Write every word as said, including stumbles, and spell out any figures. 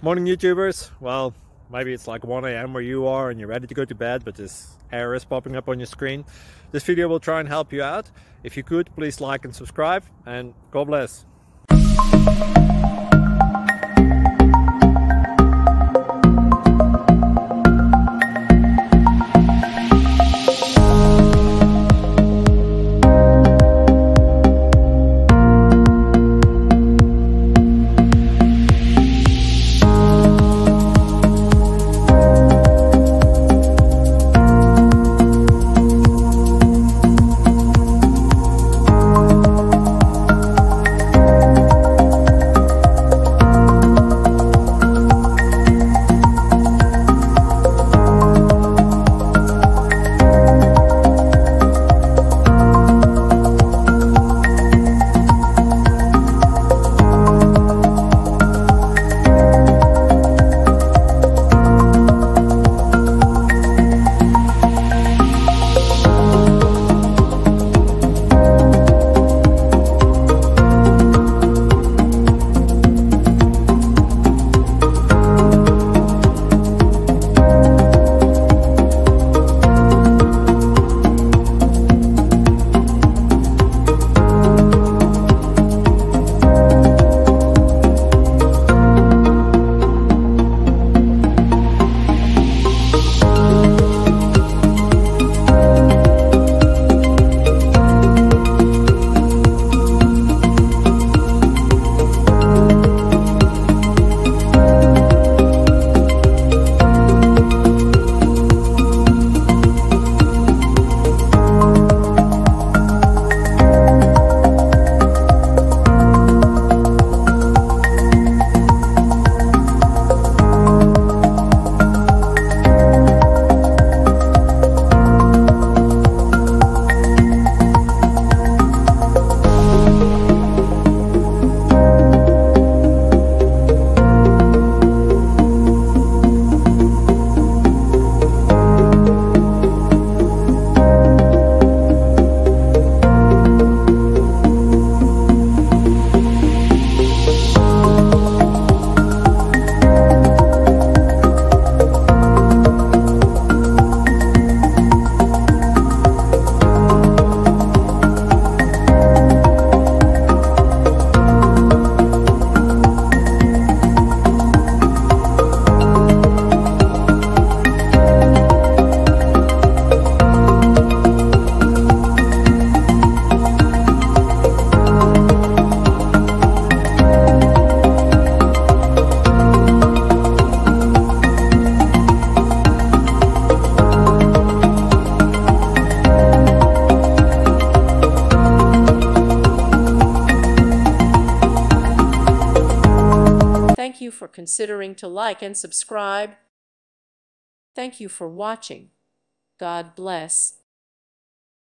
Morning YouTubers. Well, maybe it's like one A M where you are and you're ready to go to bed, but this error is popping up on your screen. This video will try and help you out. If you could, please like and subscribe, and God bless. Thank you for considering to like and subscribe. Thank you for watching. God bless.